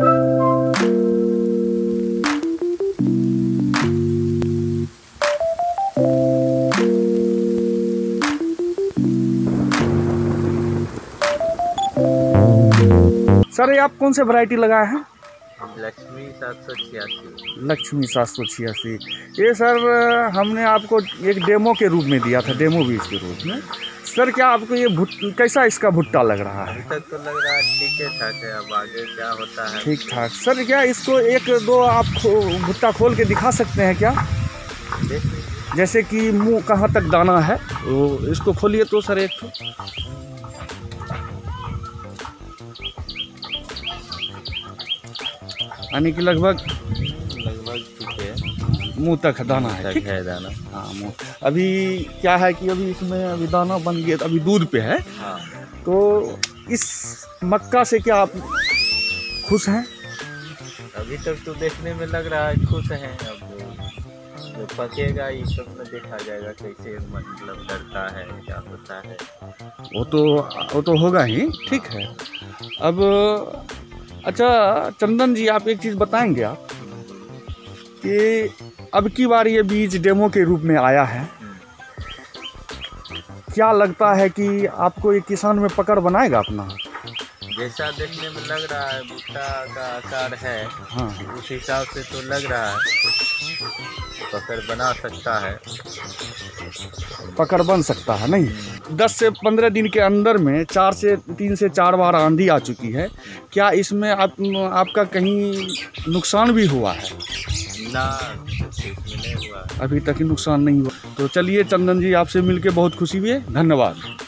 Sir ये आप कौन से वैरायटी लगाए हैं? लक्ष्मी 786। लक्ष्मी 786। ये सर हमने आपको एक डेमो के रूप में दिया था, डेमो बीज के रूप में। सर क्या आपको ये कैसा इसका भुट्टा लग रहा है? अभी तक तो लग रहा है ठीक ठाक है, अब आगे क्या होता है। ठीक ठाक। सर क्या इसको एक दो आप भुट्टा खोल के दिखा सकते हैं क्या? जैसे कि मुंह कहाँ तक दाना है, तो इसको खोलिए तो सर एक तो। यानी कि लगभग ठीक है, मुंह तक दाना है। ठीक है दाना। हाँ मुंह। अभी क्या है कि अभी इसमें अभी दाना बन गया, अभी दूध पे है। हाँ। तो इस मक्का से क्या आप खुश हैं? अभी तक तो देखने में लग रहा है खुश हैं। अब जो पकेगा ये सब में देखा जाएगा कैसे मतलब डरता है क्या होता है। वो तो होगा ही। ठीक है। अब अच्छा चंदन जी, आप एक चीज़ बताएंगे आप कि अब की बार ये बीज डेमो के रूप में आया है, क्या लगता है कि आपको ये किसान में पकड़ बनाएगा अपना? जैसा देखने में लग रहा है भुट्टा का आकार है, हाँ, उस हिसाब से तो लग रहा है पकड़ बना सकता है। पकड़ बन सकता है। नहीं 10 से 15 दिन के अंदर में 3 से 4 बार आंधी आ चुकी है। क्या इसमें आपका कहीं नुकसान भी हुआ है? ना, इसमें नहीं हुआ। अभी तक नुकसान नहीं हुआ। तो चलिए चंदन जी, आपसे मिलके बहुत खुशी हुई है। धन्यवाद।